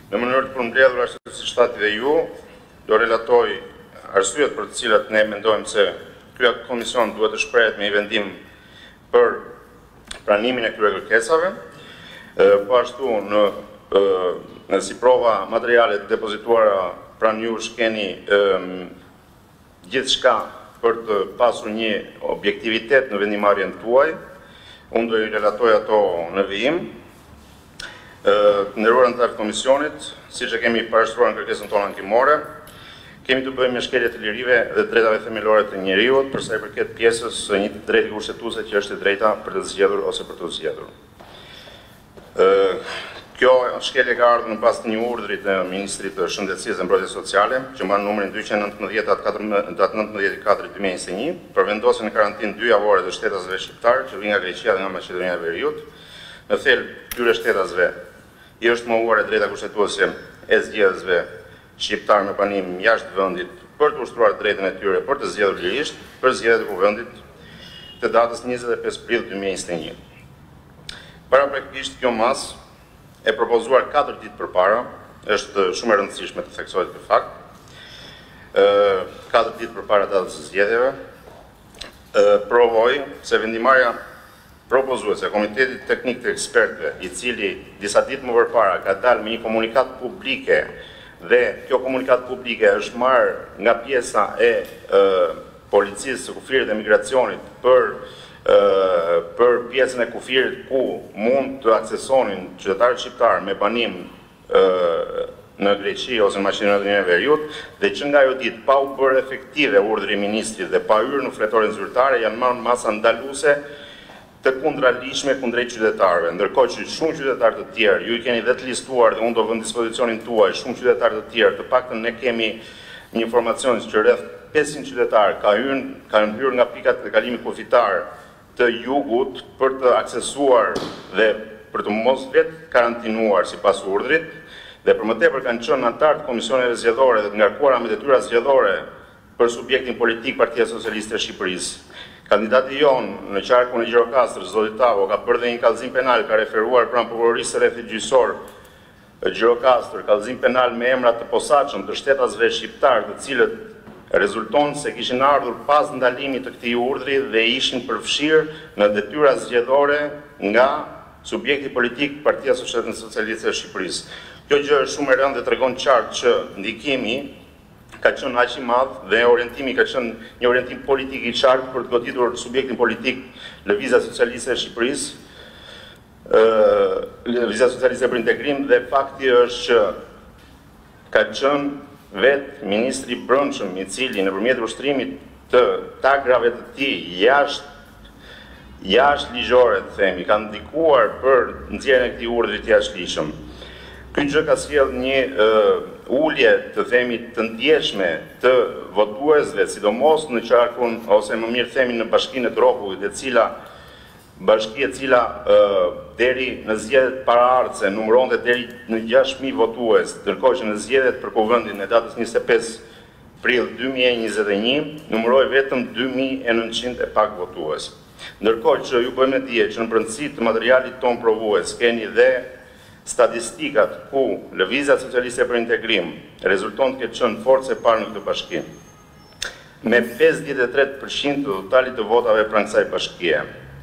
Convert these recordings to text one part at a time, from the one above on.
Në mënyrë të përmbledhur ashtu siç thati dhe ju, do relatoj arsyet për të cilat ne mendojmë se ky komision duhet të shprehet me një vendim për pranimin e këtyre kërkesave. Po ashtu në si prova materialet depozituara pranë jush keni gjithçka për të pasur një objektivitet në vendimarrjen tuaj. Unë do i relatoj ato në vijim. Nderuar anëtar të komisionit, siç e kemi parashtruar në kërkesën tonë ankimore, kemi të bëjmë me shkelje të lirive dhe drejtave themelore të njeriut, për sa i përket pjesës së një drejti kushtetuese që është e drejta për të zgjedhur ose për të zgjedhur. Kjo shkelje ka ardhur në pas të një urdhri të Ministrit të Shëndetësisë dhe Mbrojtjes Sociale, që mban numrin 219/2021, për vendosjen në karantinë 2 javore të shtetasve shqiptar që vijnë nga Greqia dhe nga Maqedonia e Veriut. Në thelb këtyre shtetasve i është mohuar e drejta kushtetuese e zgjedhësve shqiptar me banim jashtë vendit për të ushtruar drejtën e tyre për të zgjedhur lirisht për zgjedhjet e kuvendit të datës 25 prill 2021. Parapraktikisht kjo masë e propozuar 4 ditë përpara, është shumë e rëndësishme të theksohet ky fakt. 4 ditë përpara datës së zgjedhjeve, provoi se vendimarrja propozuese Komitetit Teknik të Ekspertëve, i cili disa ditë më përpara ka dalë me një komunikat publike dhe kjo komunikat publike është marrë nga pjesa e policisë së kufirit dhe migracionit për pjesën e kufirit ku mund të aksesonin qytetarët shqiptar me banim në Greqi ose në Maqedoninë e Veriut, dhe që nga ajo ditë pa u bërë efektive urdhri i ministrit dhe pa hyrë në fletoren zyrtare, janë marrë masa ndaluese të kundralishme kundrejt qytetarëve, ndërkohë që shumë qytetarë të tjerë, ju i keni dhe të listuar dhe unë do vënë dispozicionin tuaj, shumë qytetarë të tjerë, të paktën ne kemi një informacion që rreth 500 qytetarë kanë hyrë nga pikat e kalimit kufitar të jugut për të aksesuar dhe për të mos vetë karantinuar sipas urdhrit, dhe për më tepër kanë qenë anëtar të komisioneve zgjedhore dhe të ngarkuara me detyra zgjedhore për subjektin politik Partia Socialiste e Shqipërisë. Kandidati jonë në qarkun e Gjirokastrës, zoti Tavo, ka bërë dhe një kallëzim penal, ka referuar pranë prokurorisë së rrethit gjyqësor Gjirokastër, kallëzim penal me emra të posaçëm të shtetasve shqiptar, të cilët rezulton se kishin ardhur pas ndalimit të këtij urdhri dhe ishin përfshirë në detyra zgjedhore nga subjekti politik Partia Socialiste e Shqipërisë. Kjo gjë është shumë e rëndë dhe tregon qartë që ndikimi ka qenë aq i madh dhe orientimi ka qenë një orientim politik i qartë për të goditur subjektin politik Lëvizja Socialiste e Shqipërisë, Lëvizja Socialiste për Integrim, dhe fakti është që ka qenë vetë ministri i Brendshëm, i cili nëpërmjet ushtrimit të tagrave të tij jashtë ligjore, të themi, ka ndikuar për nxjerrjen e këtij urdhri të jashtëligjshëm. Ky gjë ka sjell një ulje, të themi, të ndjeshme të votuesve, sidomos në qarkun ose më mirë themi në bashkinë e Dropullit, bashki e cila deri në zgjedhjet paraardhëse numëronte deri në 6.000 votues, ndërkohë që në zgjedhjet për kuvendin e datës 25 prill 2021 numëroi vetëm 2.900 e pak votues. Ndërkohë që ju bëjmë dije që në brendësi të materialit ton provues keni dhe statistikat ku Lëvizja Socialiste për Integrim rezulton të ketë qenë forcë e parë në këtë bashki, me 53% të totalit të votave pranë kësaj bashkie.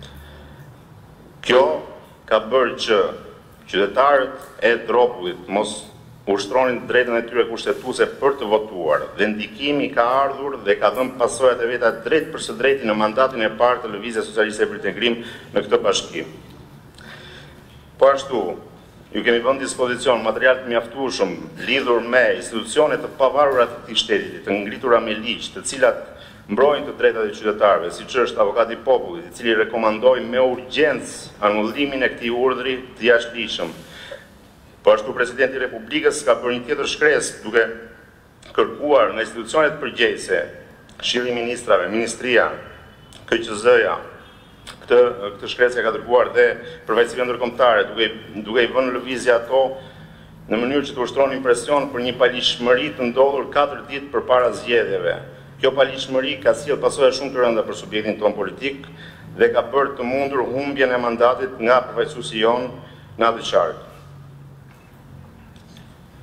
Kjo ka bërë që qytetarët e Dropullit mos ushtronin drejtën e tyre kushtetuese për të votuar, dhe ndikimi ka ardhur dhe ka dhënë pasojat e veta drejt për së drejti në mandatin e parë të Lëvizjes Socialiste për Integrim në këtë bashki. Po ashtu, ju kemi vënë dispozicion material të mjaftueshëm lidhur me institucione të pavarura të këtij shteti, të ngritura me ligj, të cilat mbrojnë të drejtat e qytetarëve, siç është avokati i popullit, i cili rekomandoi me urgjencë anullimin e këtij urdhri të jashtëligjshëm. Po ashtu presidenti i Republikës ka bërë një tjetër shkresë duke kërkuar nga institucionet përgjegjëse, Këshilli i Ministrave, Ministria, KQZ-ja, këtë shkresë ka dërguar dhe përfaqësive ndërkombëtare, duke i vënë lëvizje ato në mënyrë që të ushtronin presion për një paligjshmëri të ndodhur 4 ditë përpara zgjedhjeve. Kjo paligjshmëri ka sjell pasoja shumë të rënda për subjektin ton politik dhe ka bërë të mundur humbjen e mandatit nga përfaqësuesi jon në atë qark.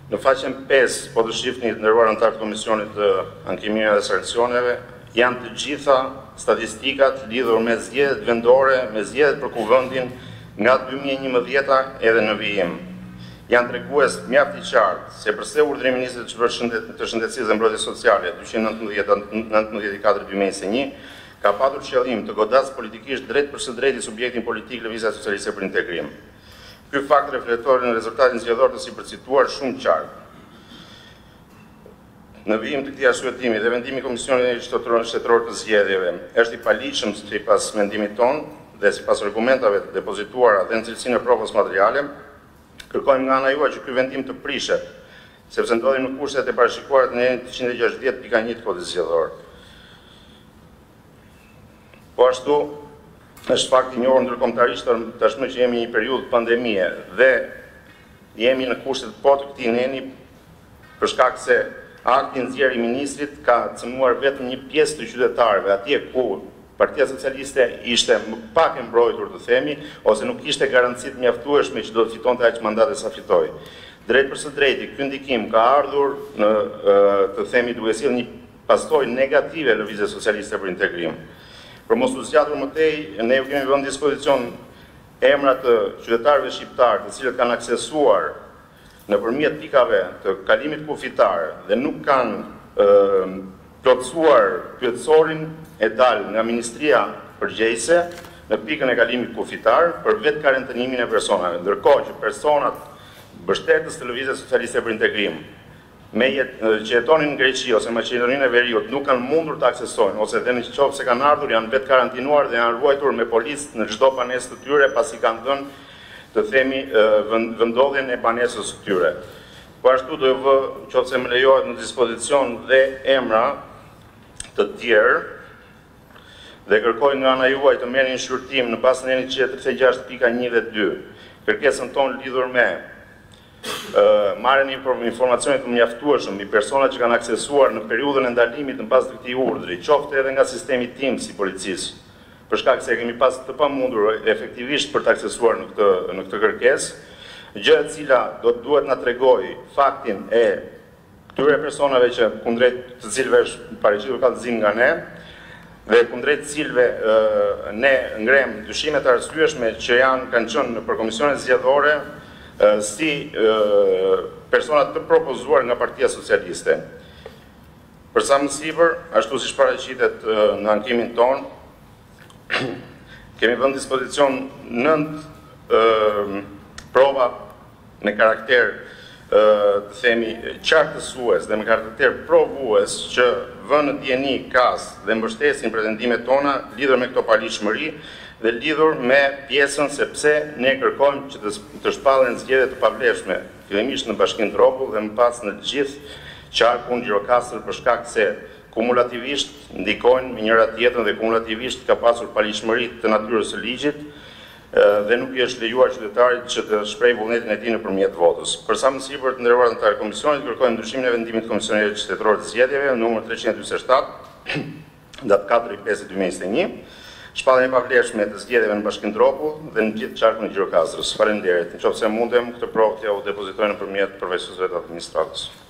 Në faqen 5, po të shifni të nderuar anëtar të Komisionit të Ankimimeve dhe Sankcioneve, janë të gjitha statistikat lidhur me zgjedhjet vendore, me zgjedhjet për kuvendin nga 2011 edhe në vijim. Janë tregues mjaft i qartë se përse urdhri i Ministrit të Shëndetësisë dhe Mbrojtjes Sociale 219/2024/2021 ka patur qëllim të godasë politikisht drejt për së drejti subjektin politik Lëvizja Socialiste për Integrim. Ky fakt reflektohet në rezultatin zgjedhor të sipërcituar shumë qartë. Në vijim të këtij arsyetimi dhe vendimi i Komisionit Shtetëror të Zgjedhjeve është i paligjshëm sipas mendimit tonë dhe sipas argumentave të depozituara dhe në cilësinë e provës materiale, kërkojmë nga ana juaj që ky vendim të prishet, sepse ndodhim në kushtet e parashikuara të njerit 160.1 të kodit zgjedhor. Po ashtu, është fakt i njohur ndërkombëtarisht tashmë që jemi në një periudhë pandemie dhe jemi në kushtet po të këtij neni për shkak se akti nxjerrë i ministrit ka cënuar vetëm një pjesë të qytetarëve, atje ku Partia Socialiste ishte më pak e mbrojtur të themi, ose nuk ishte garancit mjaftueshme që do të fitonte aq mandate sa fitoi. Drejt për së drejti, ky ndikim ka ardhur në të themi duke sjellë një pasojë negative Lëvizjes Socialiste për Integrim. Për mos u zgjatur më tej, ne ju kemi vënë në dispozicion emrat të qytetarëve shqiptar, të cilët kanë aksesuar nëpërmjet pikave të kalimit kufitar dhe nuk kanë plotësuar pyetësorin e dalë nga Ministria Përgjegjëse në pikën e kalimit kufitar për vetë karantinimin e personave, ndërkohë që personat mbështetës të Lëvizjes Socialiste për Integrim që jetonin në Greqi ose Maqedoninë e Veriut nuk kanë mundur të aksesojnë, ose dhe nëse kanë ardhur janë vetë karantinuar dhe janë ruajtur me policë në çdo banesë të tyre pasi kanë dhënë të themi vendodhjen e banesës së tyre. Po ashtu do vë, nëse më lejohet, në dispozicion dhe emra të tjerë dhe kërkoj nga ana juaj të merrni shqyrtim në bazë të nenit 36.1 dhe 2. Kërkesën tonë lidhur me marrjen e informacionit të mjaftueshëm mbi personat që kanë aksesuar në periudhën e ndalimit në bazë të këtij urdhri, qoftë edhe nga sistemi TIMS i policisë, për shkak se kemi pas të pamundur efektivisht për të aksesuar në këtë kërkesë, gjë e cila duhet na tregojë faktin e këtyre personave që kundrejt të cilëve është paraqitur kallëzim nga ne dhe kundrejt të cilëve ne ngrem dyshime të arsyeshme që kanë qenë për komisionet zgjedhore si personat të propozuar nga Partia Socialiste. Për sa më sipër, ashtu siç paraqitet në ankimin ton, kemi vënë dispozicion 9 prova me karakter të themi qartësues dhe me karakter provues që vënë në dieni kas dhe mbështesin pretendimet tona lidhur me këto paligjshmëri dhe lidhur me pjesën se pse ne kërkojmë që të shpallen zgjedhje të pavlefshme, fillimisht në Bashkinë Dropull dhe më pas në të gjithë qarkun Gjirokastër për shkak se kumulativisht ndikojnë me njëra tjetrën dhe kumulativisht ka pasur paligjshmëri të natyrës së ligjit dhe nuk i është lejuar qytetarit që të shprehë vullnetin e tij nëpërmjet votës. Për sa më sipër të nderuar anëtar të komisionit, kërkojmë ndryshimin e vendimit të Komisionit Shtetëror të Zgjedhjeve numër 347 datë 4/5/2021, shpalljen e pavlefshme të zgjedhjeve në Bashkinë Dropull dhe në gjithë qarkun e Gjirokastrës. Faleminderit. Nëse mundem, këtë provë t'ja u depozitoj nëpërmjet përfaqësuesve të administratës.